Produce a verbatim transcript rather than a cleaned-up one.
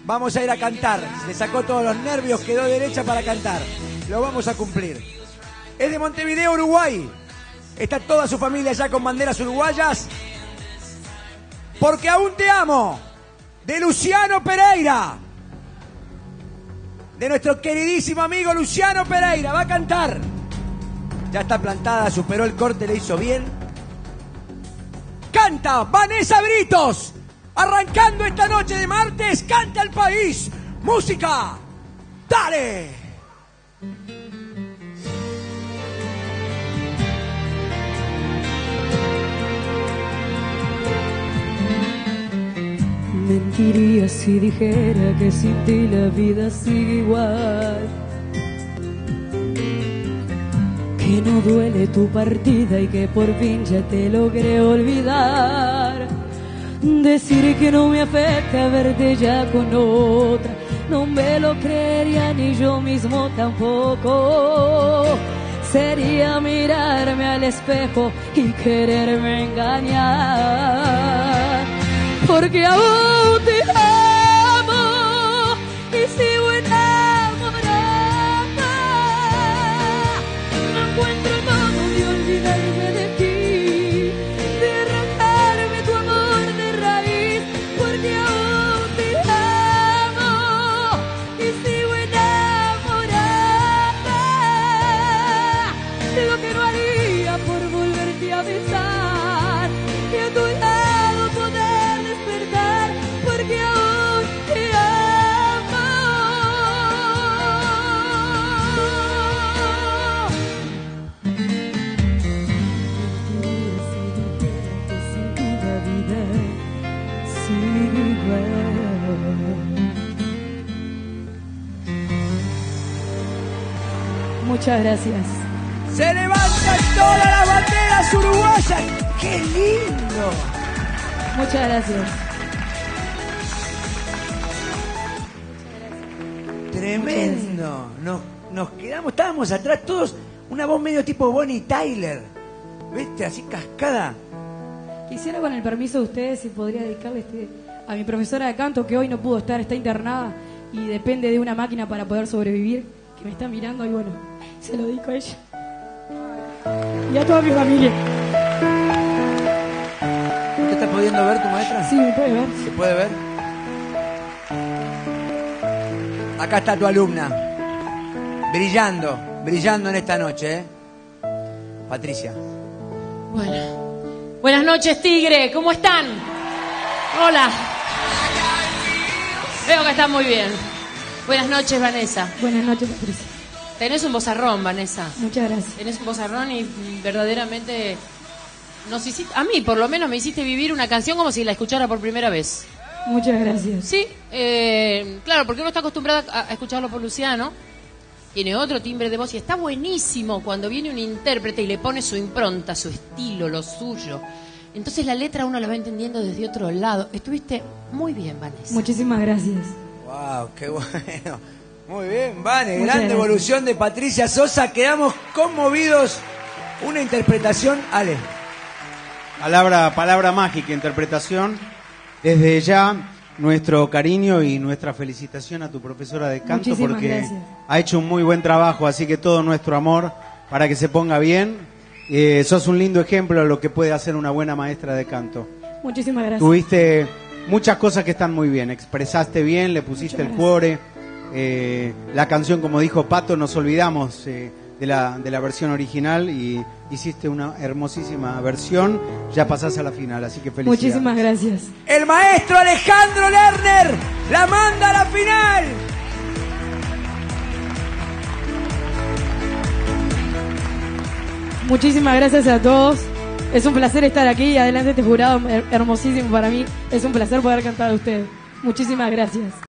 Vamos a ir a cantar. Le sacó todos los nervios, quedó derecha para cantar. Lo vamos a cumplir. Es de Montevideo, Uruguay. Está toda su familia allá con banderas uruguayas. Porque aún te amo. De Luciano Pereira. De nuestro queridísimo amigo Luciano Pereira. Va a cantar. Ya está plantada, superó el corte, le hizo bien. Canta Vanessa Britos. Arrancando esta noche de martes, canta el país. Música. ¡Dale! Mentiría si dijera que sin ti la vida sigue igual, que no duele tu partida y que por fin ya te logré olvidar. Decir que no me afecta verte ya con otra, no me lo creería ni yo mismo tampoco. Sería mirarme al espejo y quererme engañar, porque aún te amo y sigo enamorada. No encuentro modo de olvidarme de ti, de arrancarme tu amor de raíz, porque aún te amo y sigo enamorada. Lo que no haría por volverte a besar y a tu lado poder despertar, porque aún te amo. Si la vida sigue igual. Muchas gracias. Se levantan todas las banderas uruguayas. ¡Qué lindo! Muchas gracias. Tremendo. Nos, nos quedamos, estábamos atrás todos, una voz medio tipo Bonnie Tyler. ¿Viste? Así cascada. Quisiera, con el permiso de ustedes, si podría dedicarle este, a mi profesora de canto, que hoy no pudo estar, está internada y depende de una máquina para poder sobrevivir, que me está mirando y bueno, se lo dedico a ella. Y a toda mi familia. ¿No te estás pudiendo ver tu maestra? Sí, me puede ver. ¿Se puede ver? Acá está tu alumna. Brillando, brillando en esta noche, ¿eh? Patricia. Bueno. Buenas noches, Tigre. ¿Cómo están? Hola. Veo que están muy bien. Buenas noches, Vanessa. Buenas noches, Patricia. Tenés un vozarrón, Vanessa. Muchas gracias. Tenés un vozarrón y verdaderamente nos hiciste, a mí por lo menos me hiciste vivir una canción como si la escuchara por primera vez. Muchas gracias. Sí, eh, claro, porque uno está acostumbrado a, a escucharlo por Luciano. Tiene otro timbre de voz y está buenísimo cuando viene un intérprete y le pone su impronta, su estilo, lo suyo. Entonces la letra uno la va entendiendo desde otro lado. Estuviste muy bien, Vanessa. Muchísimas gracias. Wow, qué bueno. Muy bien, Vane. Muchas Gran gracias. devolución de Patricia Sosa. Quedamos conmovidos. Una interpretación, Ale. Palabra, palabra mágica, interpretación. Desde ya, nuestro cariño y nuestra felicitación a tu profesora de canto. Muchísimas porque gracias. ha hecho un muy buen trabajo, así que todo nuestro amor para que se ponga bien. Eh, sos un lindo ejemplo de lo que puede hacer una buena maestra de canto. Muchísimas gracias. Tuviste muchas cosas que están muy bien, expresaste bien, le pusiste Muchas el cuore. Eh, la canción, como dijo Pato, nos olvidamos eh, de, la, de la versión original y hiciste una hermosísima versión. Ya pasás a la final, así que felicidades. Muchísimas gracias. El maestro Alejandro Lerner la manda a la final. Muchísimas gracias a todos. Es un placer estar aquí. Adelante este jurado her- hermosísimo para mí. Es un placer poder cantar a ustedes. Muchísimas gracias.